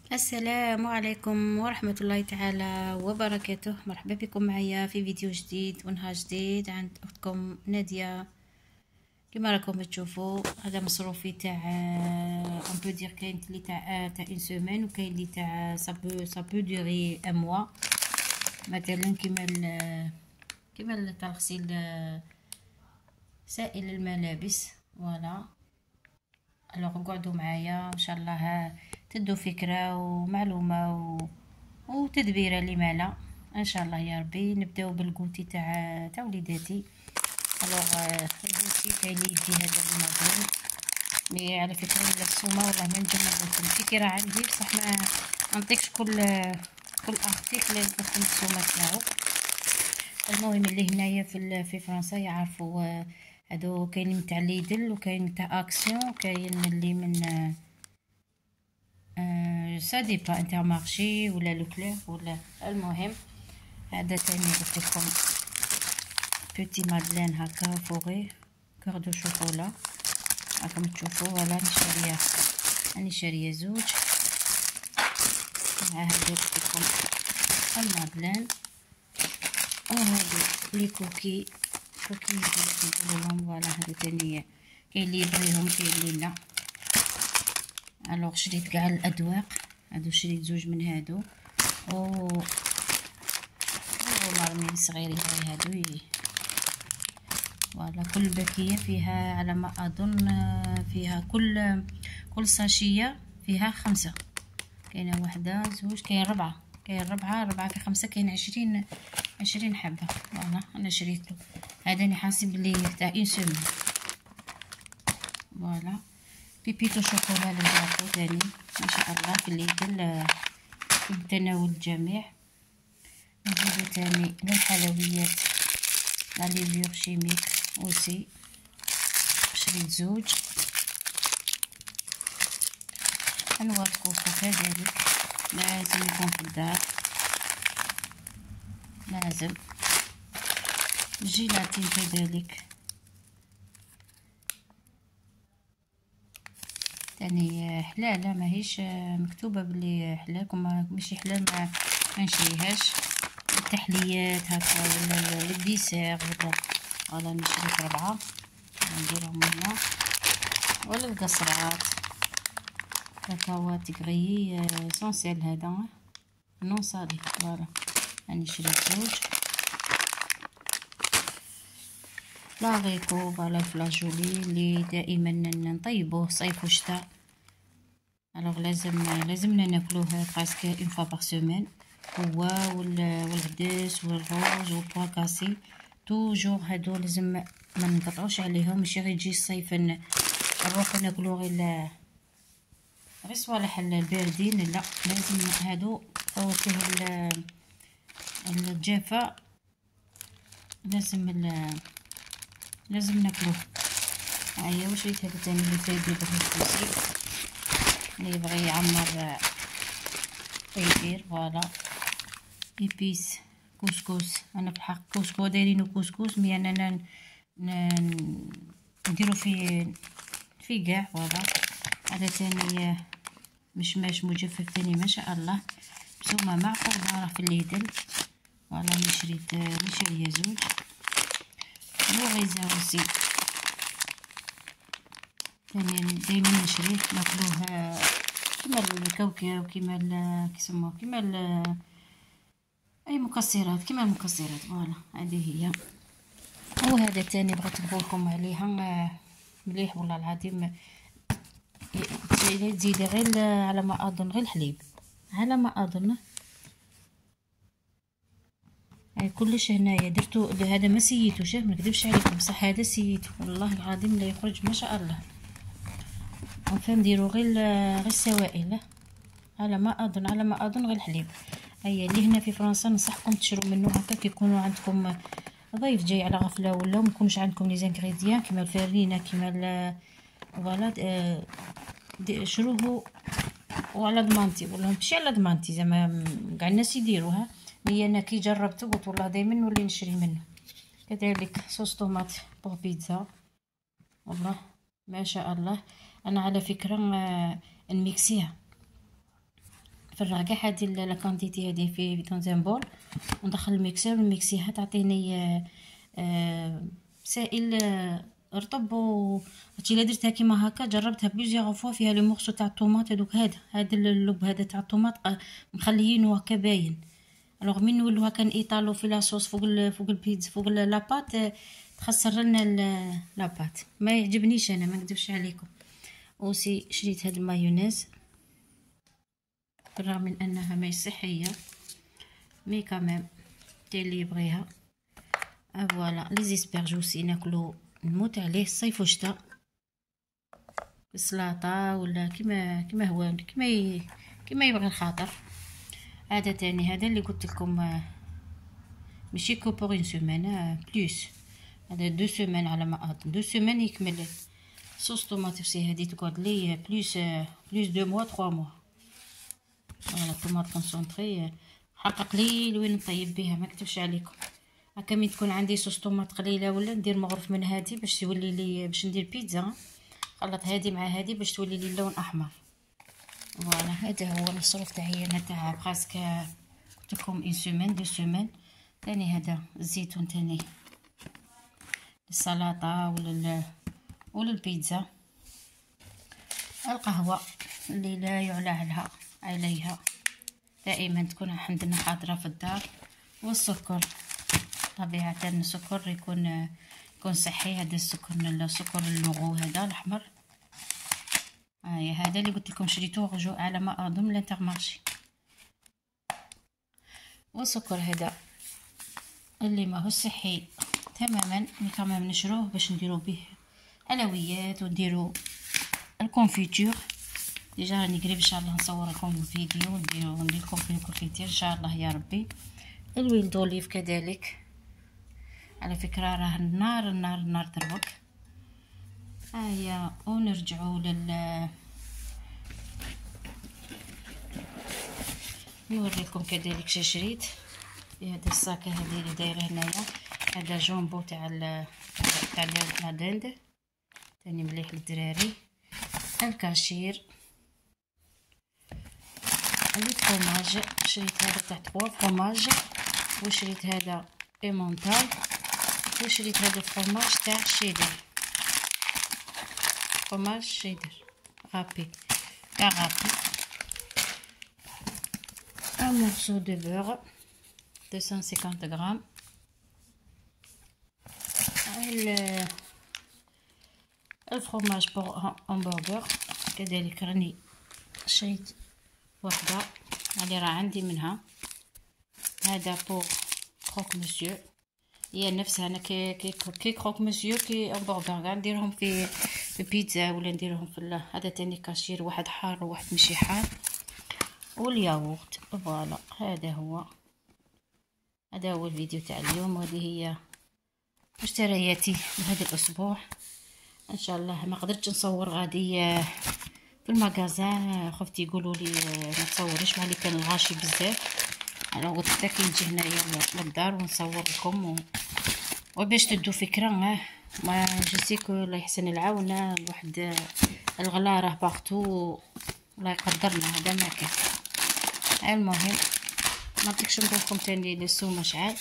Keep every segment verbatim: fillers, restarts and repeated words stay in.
السلام عليكم ورحمة الله تعالى وبركاته. مرحبا بكم معايا في فيديو جديد ونهار جديد عند اختكم نادية. كما راكم تشوفوا هذا مصروفي تاع اون بو دير، كاين اللي تاع تاع اون سيمين وكاين اللي تاع صابو صابو دوري ان موا. مثلا كيما كيما تاع غسيل سائل الملابس. فوالا الوغ قعدوا معايا ان شاء الله تدوا فكره ومعلومه و... وتدبيره لما لا ان شاء الله يا ربي. نبداو بالكوتي تاع تاع وليداتي. الوغ الكوتي كاين لي يدي هذا الماكون مي على فكره ولا السومه والله ما نجمع لكم فكره عندي، بصح ما نعطيكش كل كل ارتيكل لازم تكون السومه تاعو. المهم اللي هنايا في في فرنسا يعرفوا هادو كاين تاع ليدل وكاين تاع اكسيون، كاين اللي من أه سا ديبا انترمارشي ولا لوكلير ولا. المهم هذا تاني قلت لكم بوتي مادلين هكا فوغي كور دو شوكولا راكم تشوفوا. ولا راني شاريه راني شاريه زوج مع هذا قلت لكم المادلين. وهادو لي كوكي كوكي نقولوا لهم. فوالا هادو تاني كاين اللي يبغيهم كاين اللي لا. الوغ شريت كاع الادواق هادو، شريت زوج من هادو و مرمين صغيرين غير هادو. فوالا كل باكيه فيها على ما اظن فيها كل كل ساشيه فيها خمسة. كاينه واحده زوج كاين ربعه كاين ربعه ربعه في خمسة كاين عشرين عشرين حبه. فوالا انا شريته هذا اللي حاسب لي تاع اون سيمين. فوالا بيبيتو شوكولا للباطو تاني ما شاء الله في الليدل في تناول الجميع. نجيبو تاني للحلويات لا ليفيور شيميك اوسي شريت زوج. انواع كوكو كذلك لازم يكون في الدار، لازم. الجيلاتين كذلك تاني حلالة ماهيش مكتوبة بلي حلال، كما ماشي حلال ما نشريهاش. التحليات هكا ولا الديسير ولا. ولا نشري ربعة نديرهم هنا. ولا القصرات كاكاوات غري سونسيل هذا نون صالي. فوالا راني شريت زوج. لاغيكو فوالا الفلاجولي اللي دائما نطيبوه صيف وشتاء. الوغ لازم لازمنا ناكلوه براسك اون فوا باغ سيمين. هو والغداس والروز والبواكاسي توجور هادو لازم ما نقطعوش عليهم، ماشي غير يجي الصيف نروحو ناكلو غير غير صوالح الباردين. لا لازم هادو فواكه الجافة لازم لازم ناكلوه. هيا وشريت هذا تاني اللي فايد يبغي الكوسي اللي يبغي يعمر يدير. فوالا ايبيس كسكس. انا في الحق كسكس دايرينو كسكس مي انا نديرو في في كاع. فوالا هذا تاني مشماش مجفف تاني ما شاء الله بسومه معقول راه في الليدل. فوالا راني شريت راني شاريه زوج. الغيزه اوسي ثاني دايما نشريه ناكلوه كيما الكاوكاو كيما كيسموه كيما اي مكسرات كيما المكسرات. فوالا هذه هي. وهذا تاني بغيت نقولكم عليها مليح والله العظيم. تزيدي غير على ما اظن غير الحليب على ما اظن. هاي كلش هنايا درتو هذا ما سييتوش ما نكذبش عليكم، بصح هذا سييتو والله العظيم لا يخرج ما شاء الله. فنديرو غير غير السوائل على ما اظن على ما اظن غير الحليب. هيا اللي هنا في فرنسا ننصحكم تشروا منه هكا كيكونوا عندكم ضيف جاي على غفله ولا ما يكونش عندكم لي زانغريديان كيما الفارينه كيما فوالا شروه وعلى ضمانتي والله ماشي على ضمانتي زعما كاع الناس يديروها. مي انا كي جربته قلت والله دائما نولي نشري منه. كذلك صوص طوماط بوغ بيتزا والله ما شاء الله. انا على فكره نميكسيها نفرغ كاع هادي لا كونتيتي هادي في دون ان بول وندخل الميكسور ونميكسيها تعطيني آه آه سائل آه رطب. و هادشي الا درتها كيما هكا جربتها بليزيغ فوا فيها لي مورسو تاع الطوماط هذوك هذا هذا اللب هذا تاع الطوماط مخليينه هكا باين. الوغ من نولوها كنيطالو في لاصوص فوق ال فوق البيتزا فوق لاباط تخسر لنا لاباط ما يعجبنيش انا ما نكذبش عليكم. اوسي شريت هاد المايونيز بالرغم من انها ماهي صحيه مي كاميم تي اللي يبغيها. فوالا لي زيسبرجوسي ناكلو نموت عليه الصيف والشتا بالسلاطه ولا كيما كيما هو كيما ي... كيما يبغي الخاطر. هذا تاني هذا اللي قلت لكم ماشي كو بور اون سيمين بلوس هذا دو سيمين على ما اظن دو سيمين يكمل صوص طوماط. سي هذه تقعد لي بلوس بلوس دو موا تخوا موا. فوالا طوماط كونسونطري حقق لي لوين نطيب بها ما نكتبش عليكم. هكا مين تكون عندي صوص طوماط قليله ولا ندير مغرف من هذه باش يولي لي باش ندير بيتزا خلط هذه مع هذه باش تولي لي اللون احمر. فوالا هذا هو المصروف تاعي انا تاع براسك قلت لكم اون سيمين دو سيمين. ثاني هذا الزيتون ثاني السلطه ولا ولا البيتزا. القهوه اللي لا يعلى عليها عليها دائما تكون عندنا حاضره في الدار. والسكر طبيعه السكر يكون يكون صحي. هذا السكر السكر اللوغو هذا الاحمر هاي هذا اللي قلت لكم شريتوه رجوع على ما اظن من الانترمارشي. والسكر هذا اللي ما هو صحي تماما مي كمان نشروه باش نديرو به حلويات ونديرو الكونفيتور. ديجا راني قريب ان شاء الله نصور لكم فيديو نديرو ندير لكم في الكونفيتور ان شاء الله يا ربي. الويل دوليف كذلك على فكره راه النار النار النار دروك. هيا ونرجعوا لل نوريكم كذلك شي شريت في هذا الصاكه هذه اللي دايره هنايا. هذا جامبو تاع تاع لا دند ثاني مليح للدراري. الكاشير الفرماج شريت هذا تاع ثلاثة فرماج وشريت هذا ايمونتال وشريت هذا الفرماج تاع شيدر فرماج شيدر غابي تاع غابي. un morceau de beurre deux cent cinquante grammes. الفرماج بور همبرجر كذلك راني شريت وحده اللي راه عندي منها. هذا بور كروك مسيو هي نفسها انا كي كي كي كروك مسيو كي همبرجر نديرهم في في بيتزا ولا نديرهم في هذا تاني كاشير واحد حار وواحد ماشي حار. والياغورت فوالا هذا هو هذا هو الفيديو تاع اليوم. وهذه هي مشترياتي لهذا الاسبوع. ان شاء الله ما قدرتش نصور غادي في المغازان خفت يقولوا لي ما تصوريش مالي كان الغاشي بزاف. انا قلت حتى كي نجي هنايا للدار ونصور لكم و... وباش تدو فكره ما جيسيكو الله يحسن العاونه واحد الغلا راه باغتو الله يقدرنا هذا ما كان. المهم ما بديكش نقول لكم ثاني السومه شعال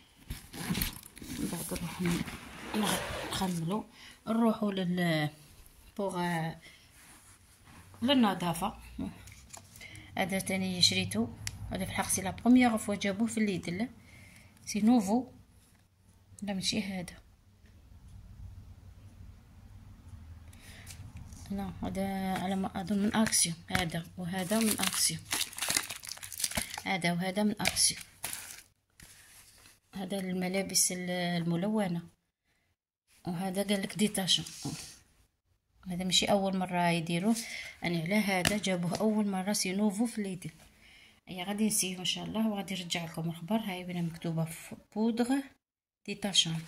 بعد نروح نخملو نروحوا لل بوغ للنظافه. هذا ثاني شريته هذا في الحق سي لا بروميير فوا جابوه في الليدل سي نوفو لا ماشي هذا لا هذا على ما اظن من اكسيون. هذا وهذا من اكسيون هذا وهذا من اكسيون. هذا الملابس الملونه وهذا قال لك ديتاشون. هذا ماشي اول مره يديروه يعني على هذا جابوه اول مره سي نوفو في ليدل. هي غادي نسيه ان شاء الله وغادي نرجع لكم الخبر. هاي بنا مكتوبه في بودغ ديتاشون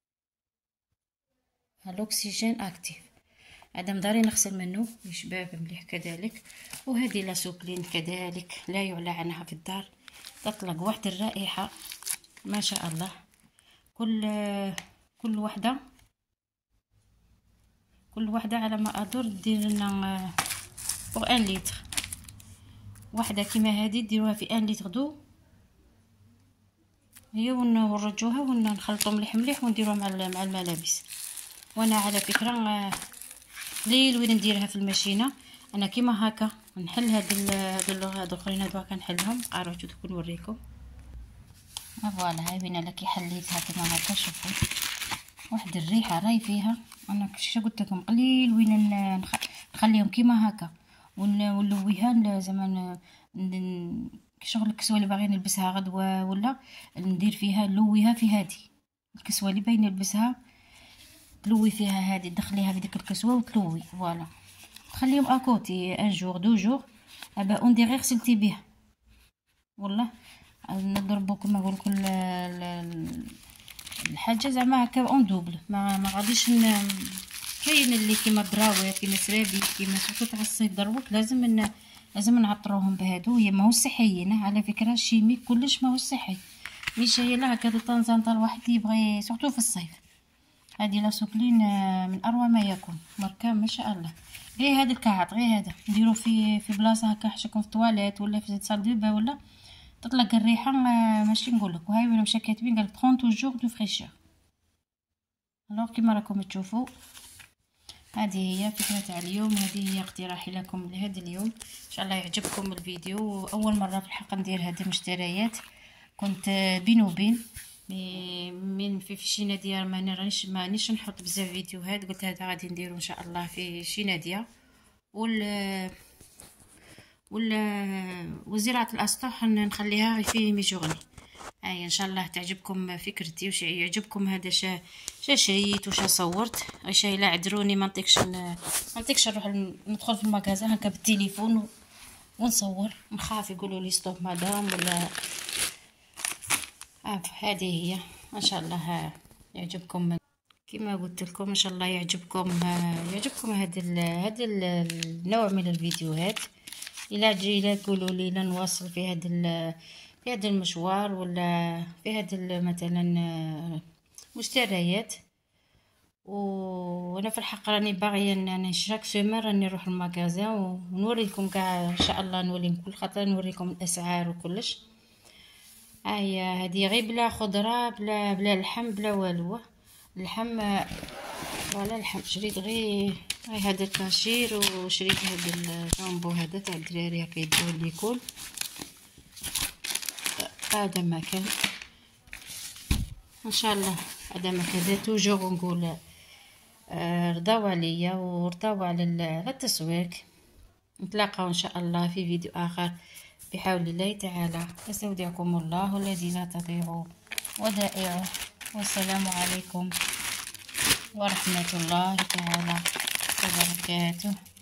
الاكسجين اكتيف. هذا مداري نغسل منه شباب مليح كذلك. وهذه لا سوبلين كذلك لا يعلى عنها في الدار تطلق واحد الرائحه ما شاء الله. كل كل وحده كل وحده على ما ادور دير لنا بور ان لتر واحده كيما هذه ديروها في ان لتر دو هي، ونرجوها ونخلطوا مليح مليح ونديروها مع مع الملابس. وانا على فكره قليل وين نديرها في الماشينه، انا كيما هكا نحل هاد هاد هاد الاخرين هادو هكا نحلهم. عرفتوا دوك نوريكم. فوالا هاي وين انا كي حليتها كيما هكا. شوفوا واحد الريحه راهي فيها. انا كيفاش قلت لكم قليل وين نخليهم كيما هكا ونلويها زعما شغل الكسوه اللي باغي نلبسها غدوه ولا ندير فيها نلويها في هذه الكسوه اللي باين نلبسها، تلوي فيها هذه تدخليها في ديك الكسوه وتلوي. فوالا تخليهم اكوتي ان جور دو جور ابا اون دي غير غسلتي بها. والله نضربوا كما نقول لكم الحاجه زعما هكا اون دوبل. ما ما غاديش كاين اللي كيما الدراوير كيما سرابي كيما سورتو تاع الصيف دروك لازم ن... لازم نعطروهم بهادو. هي ماهوش صحيين على فكره، الشيمي كلش ماهوش صحي. مش هي لا هكا طنزان الواحد يبغي سورتو في الصيف. هذه لا سوبلين من اروع ما يكون ماركه ما شاء الله. غير هذا الكعط غير هذا نديرو في في بلاصه هكا حشكم في الطواليت ولا في صال دو با ولا تطلق الريحه ماشي نقول لك. وهاي وين مشى كاتبين قال ثلاثين جور دو فريشور. الوغ كيما راكم تشوفوا هذه هي فكرة تاع اليوم. هذه هي اقتراحي لكم لهذا اليوم. ان شاء الله يعجبكم الفيديو. اول مره في الحق ندير هذه المشتريات، كنت بين وبين من في في شي ناديه ما نرانيش مانيش نحط بزاف فيديوهات. قلت هذا غادي نديرو ان شاء الله في شي ناديه وال ولا وزراعه الاسطح نخليها في ميجورني. هاي ان شاء الله تعجبكم فكرتي وش يعجبكم هذا شا شا شريت وشا صورت. اش لا عذروني ما نطيقش ما نطيقش نروح ندخل في المغازه هكا بالتليفون ونصور، نخاف يقولوا لي ستوب مدام ولا. آه هذه هي ان شاء الله يعجبكم كما قلت لكم. ان شاء الله يعجبكم يعجبكم هذا هذا النوع من الفيديوهات. الى جينا تقولوا لي لا نواصل في هذا في هذا المشوار ولا في هذا مثلا مشتريات. وانا في الحق راني باغيه ان شاك سيمين راني نروح المغازا ونوريكم كاع ان شاء الله. نوريكم كل خطره نوريكم الاسعار وكلش. هاي هذه غير بلا خضره بلا بلا لحم بلا والو. اللحم ولا اللحم شريت غير هاي هذا الكاشير وشريت هذا الجامبو هذا تاع الدراري هكا يديو لي كل هذا ما كان. ان شاء الله هذا ما كان توجور نقول رضاو عليا ورضاو على التسويق. نتلاقاو ان شاء الله في فيديو اخر بحول الله تعالى. استودعكم الله الذي لا تضيع ودائعه. والسلام عليكم ورحمة الله تعالى وبركاته.